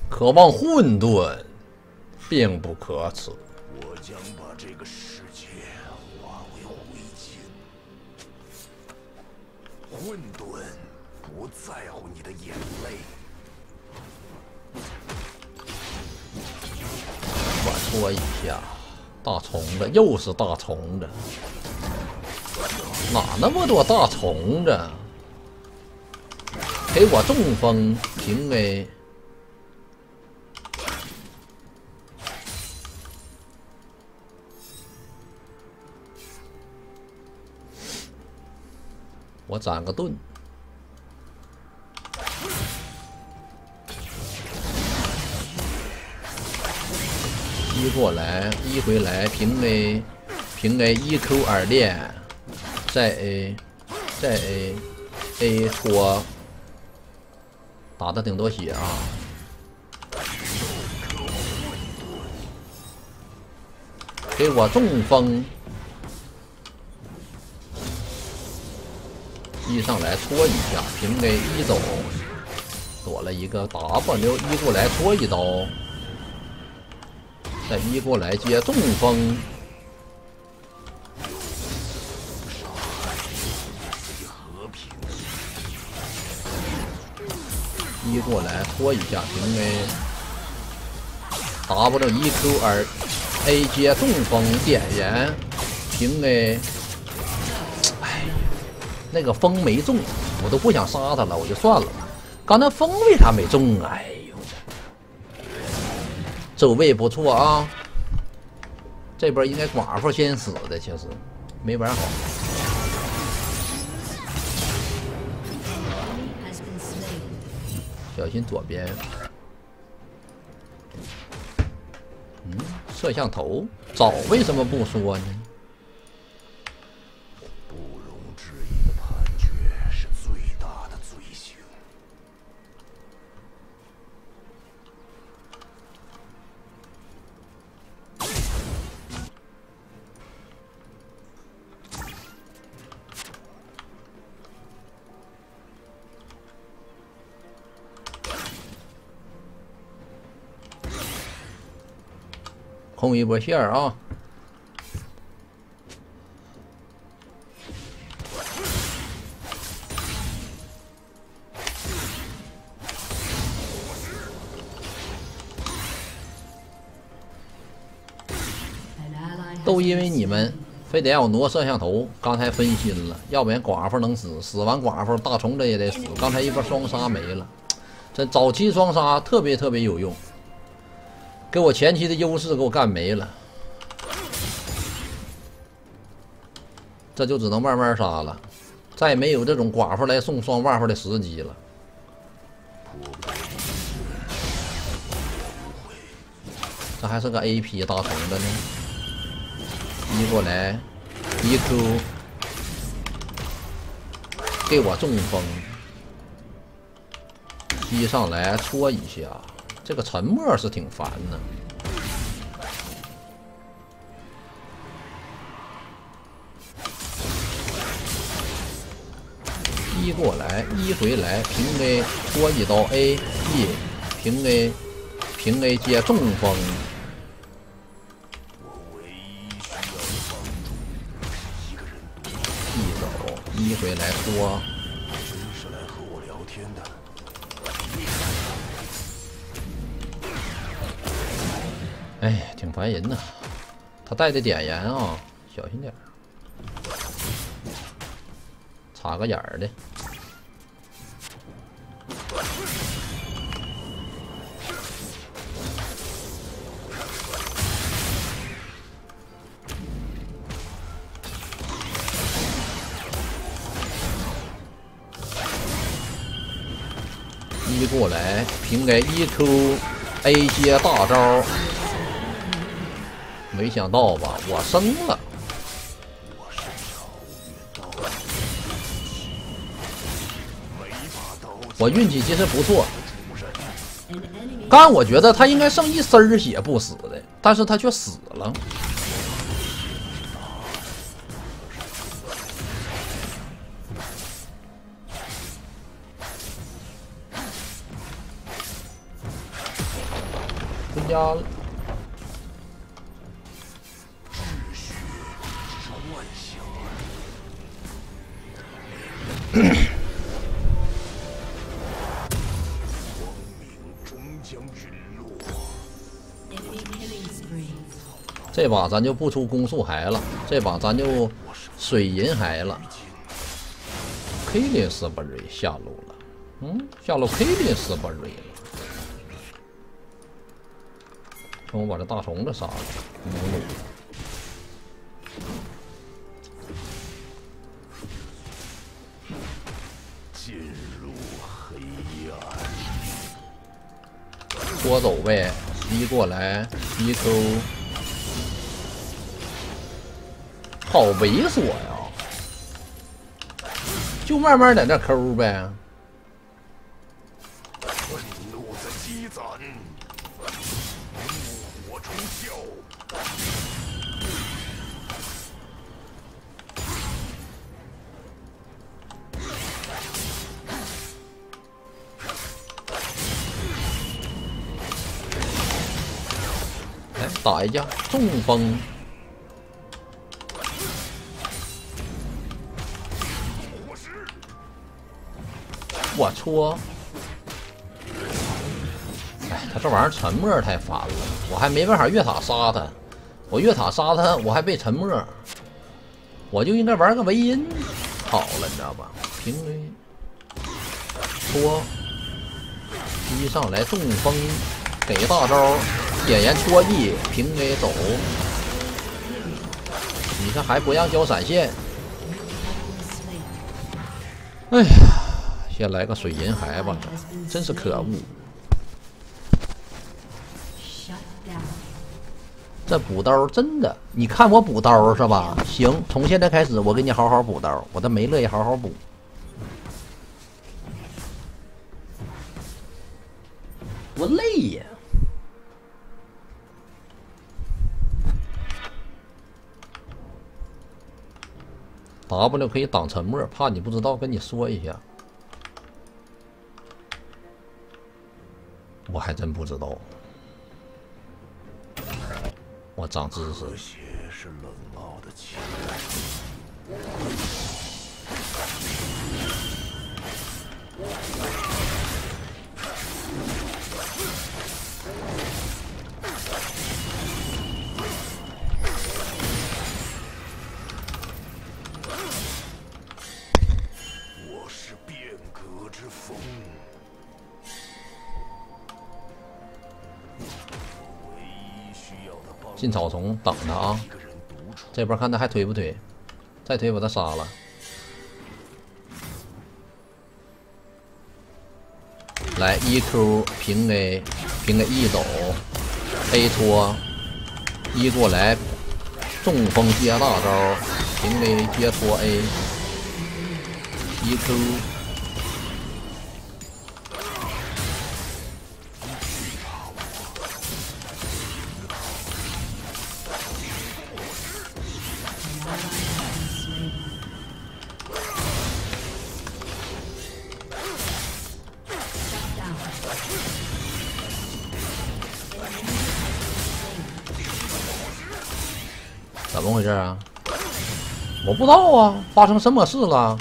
渴望混沌，并不可耻。 我将把这个世界化为灰烬。混沌不在乎你的眼泪。 反戳一下，大虫子又是大虫子，哪那么多大虫子？给我中风平 A。 我攒个盾，一过来，一回来，平 A， 平 A， 一 Q 2电，再 A， 再 A，A 戳，打的挺多血啊！给我中风。 一上来戳一下，平 A 一走，躲了一个 W， 一过来戳一刀，再一过来接中风，一过来戳一下平 A，W 一 Q 2，A 接中风点燃平 A。 那个风没中，我都不想杀他了，我就算了。刚才风为啥没中啊？哎呦，走位不错啊！这边应该寡妇先死的，其实没玩好。小心左边。摄像头早为什么不说呢？ 控一波线啊！都因为你们非得让我挪摄像头，刚才分心了，要不然寡妇能死，死完寡妇大虫子也得死。刚才一波双杀没了，这早期双杀特别有用。 给我前期的优势给我干没了，这就只能慢慢杀了，再没有这种寡妇来送双 buff 的时机了。这还是个 AP 大虫子呢，一过来，一 Q， 给我中风，一上来戳一下。 这个沉默是挺烦的。一过来，一回来，平 A 戳一刀 A E， 平 A， 平 A 接中风。一走，一回来戳。 哎，挺烦人呐！他带的点燃啊，小心点儿，插个眼儿的。一过来，平 A 一 Q A 接大招。 没想到吧，我升了。我运气其实不错。刚我觉得他应该剩一丝血不死的，但是他却死了。 家了。这把咱就不出攻速海了，这把咱就水银海了。K 林斯巴瑞下路了，下路 K 林斯巴瑞了。等我把这大虫子杀了，母鹿。 进入黑暗。 拖走呗，一过来一 Q。好猥琐呀！就慢慢在那抠呗。 愤怒在积攒，怒火中烧。 来打一架，中风。我戳！哎，他这玩意儿沉默太烦了，我还没办法越塔杀他。我越塔杀他，我还被沉默，我就应该玩个维音好了，你知道吧？平 A 戳，一上来中风，给大招，点燃戳一，平 A 走。你看还不让交闪现？哎呀！先来个水银海吧，真是可恶！这补刀真的，你看我补刀是吧？行，从现在开始我给你好好补刀，我的梅勒也好好补。我累呀！W 可以挡沉默，怕你不知道，跟你说一下。我还真不知道，我长知识。 和谐是冷傲的情我是变革之风。 进草丛等他啊！这边看他还推不推，再推把他杀了。来1Q 平 A， 平 A 一走 ，A 戳，一过来，中风接大招，平 A 接戳 A，1Q。怎么回事啊？我不知道啊，发生什么事了？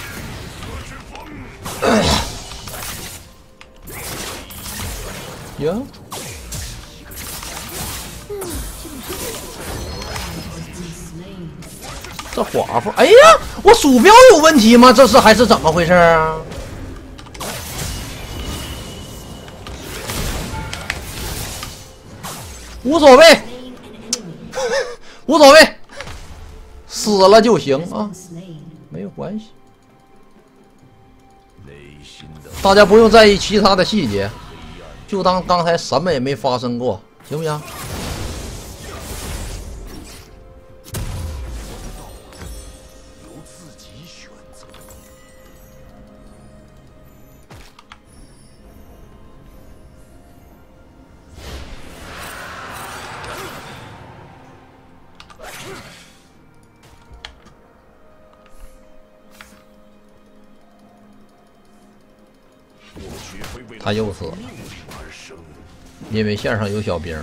呀？这寡妇，哎呀，我鼠标有问题吗？这是还是怎么回事啊？无所谓。无所谓，死了就行啊，没有关系。大家不用在意其他的细节，就当刚才什么也没发生过，行不行？ 由自己选择。 他又死了。 因为线上有小兵。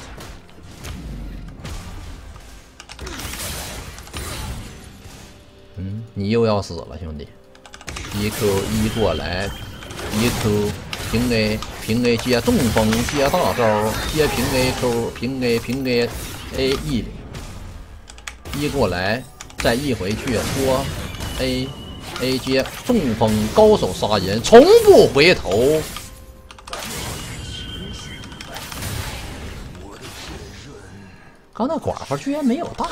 你又要死了，兄弟！一 Q 一过来，一 Q 平 A 平 A 接中锋接大招接平 A Q 平 A 平 A A E 一过来再一回去拖 A A 接中锋高手杀人从不回头。刚那寡妇居然没有大。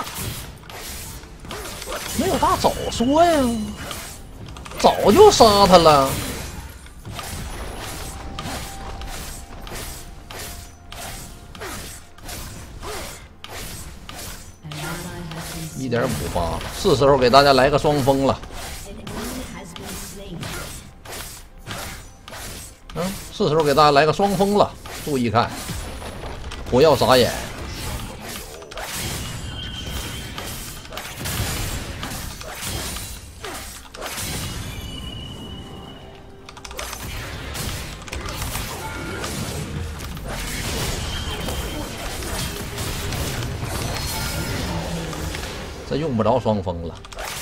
没有大早说呀，早就杀他了。1.58，是时候给大家来个双峰了。是时候给大家来个双峰了，注意看，不要傻眼。这用不着双峰了，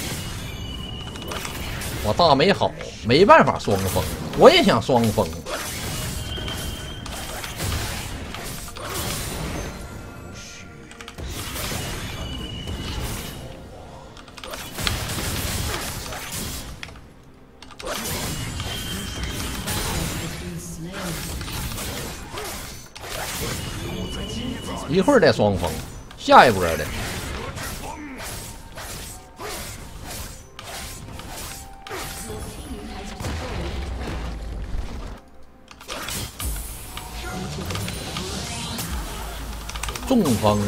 我大没好，没办法双峰，我也想双峰。一会儿再双峰，下一波的。中锋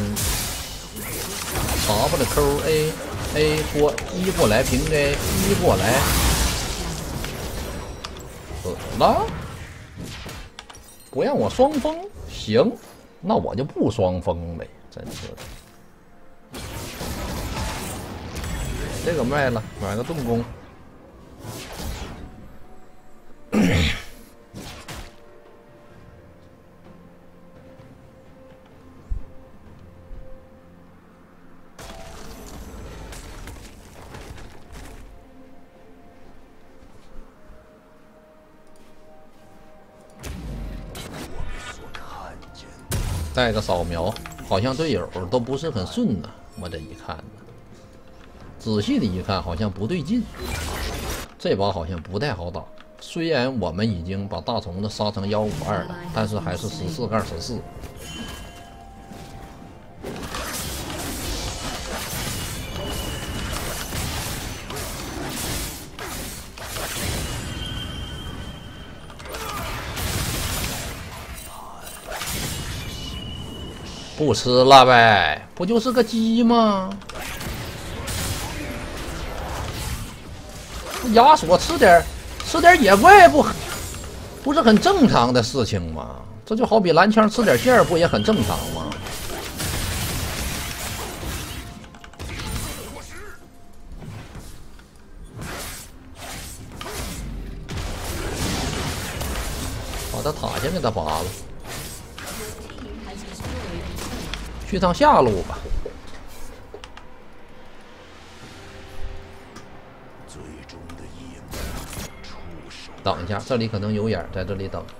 W Q A A 拖一过来平 A 一过来死了，不让我双峰，行，那我就不双峰呗，真是的。这个卖了，买个盾弓。带个扫描，好像队友都不是很顺呐。我这一看呢，仔细的一看，好像不对劲。这把好像不太好打。虽然我们已经把大虫子杀成152了，但是还是14-14。不吃了呗，不就是个鸡吗？亚索吃点野怪不是很正常的事情吗？这就好比蓝枪吃点馅儿，不也很正常吗？把他塔先给他拔了。去趟下路吧。等一下，这里可能有眼，在这里等。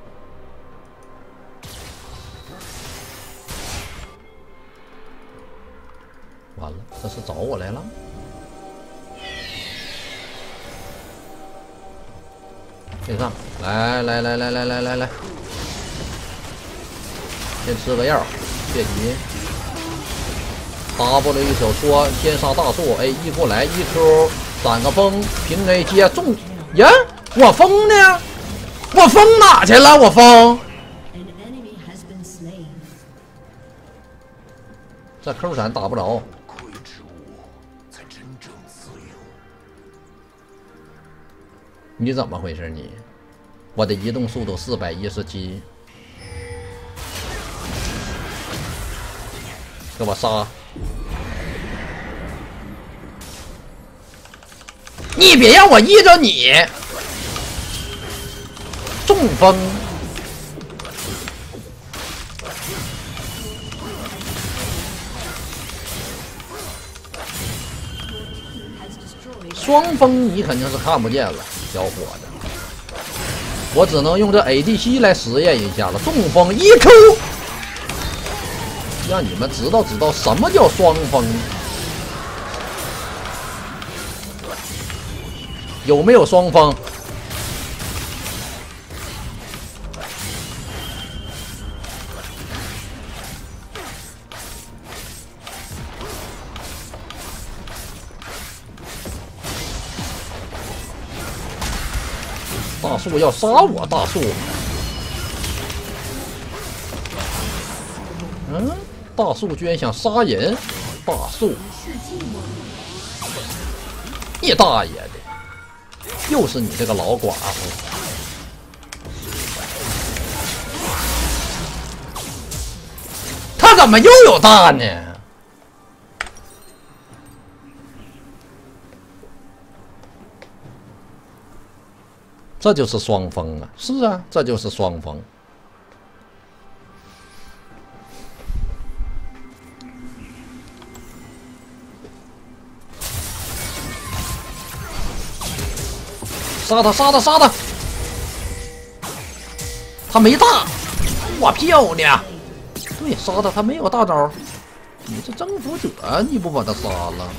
完了，这是找我来了。对上，来，先吃个药。别急 ，W 一手戳，先杀大树 ，A 一过来，一 Q 闪个风，平 A 接中，呀，我疯呢？我疯哪去了？我疯！这 Q 闪打不着。你怎么回事你？我的移动速度417。给我杀！你别让我依着你！中风！ 双峰你肯定是看不见了，小伙子。我只能用这 ADC 来实验一下了。中锋一 Q， 让你们知道什么叫双峰。有没有双峰？大树要杀我，大树。大树居然想杀人，大树，你大爷的！又是你这个老寡妇！他怎么又有大呢？这就是双峰啊！是啊，这就是双峰。杀他！杀他！杀他！他没大，哇，漂亮！对，杀他，他没有大招。你这征服者，你不把他杀了？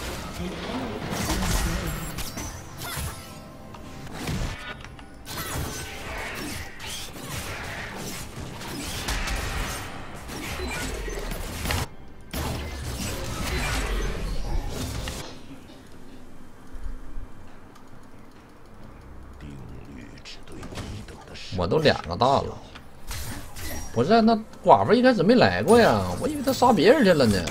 我都2个大了，不是那寡妇一开始没来过呀，我以为他杀别人去了呢。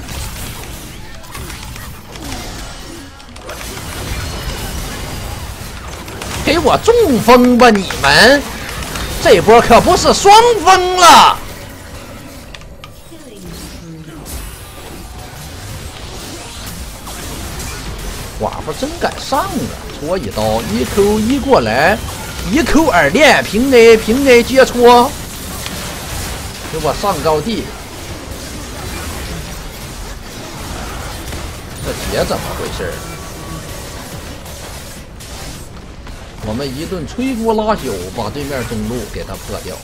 给我中风吧你们！这波可不是双峰了。寡妇真敢上啊！戳一刀，1Q1过来。1Q2连平 A 平 A 接戳，给我上高地！这姐怎么回事？我们一顿摧枯拉朽，把对面中路给他破掉。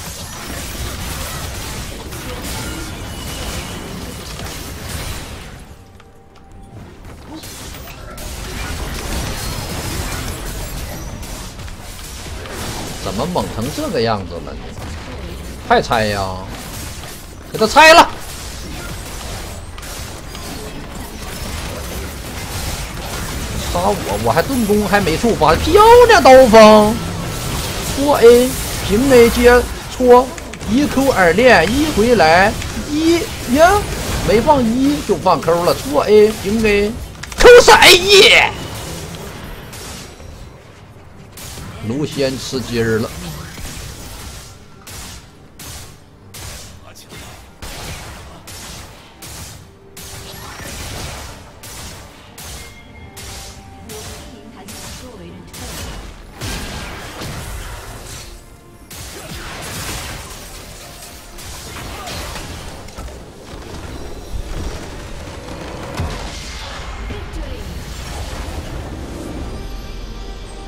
怎么猛成这个样子了呢？还拆呀？给他拆了！杀我还盾弓还没触发，漂亮刀锋！戳 A 平 A 接戳1Q2连1回来1呀，没放1就放 Q 了，戳 A 平 A Q 闪耶！卢仙吃鸡儿了，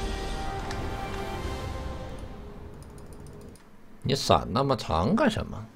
你闪那么长干什么？